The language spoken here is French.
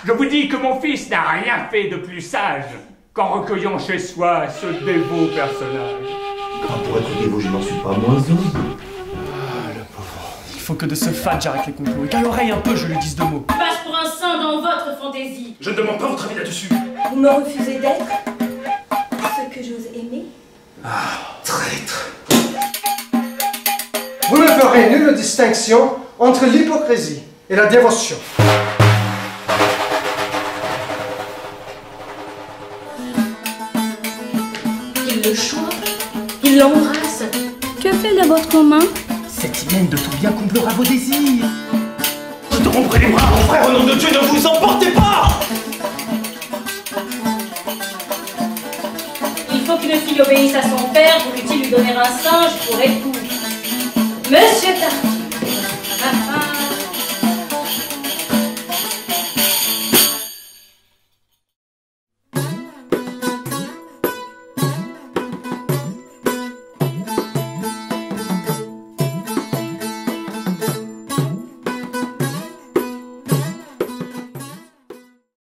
Je vous dis que mon fils n'a rien fait de plus sage qu'en recueillant chez soi ce dévot personnage. Pour être dévot, je n'en suis pas moins un. Il faut que de ce fat j'arrête les complots et qu'à l'oreille un peu je lui dise deux mots. Passe pour un saint dans votre fantaisie. Je ne demande pas votre avis là-dessus. Vous me refusez d'être ce que j'ose aimer. Traître. Vous ne ferez nulle distinction entre l'hypocrisie et la dévotion. Il le choisit, il l'embrasse. Que fait de votre main? Cette hyène de tout bien comblera vos désirs. Je te romprai les bras, mon frère, au nom de Dieu, ne vous emportez pas! Il faut qu'une fille obéisse à son père, voulut-il lui donner un singe pour époux. Monsieur Tartin.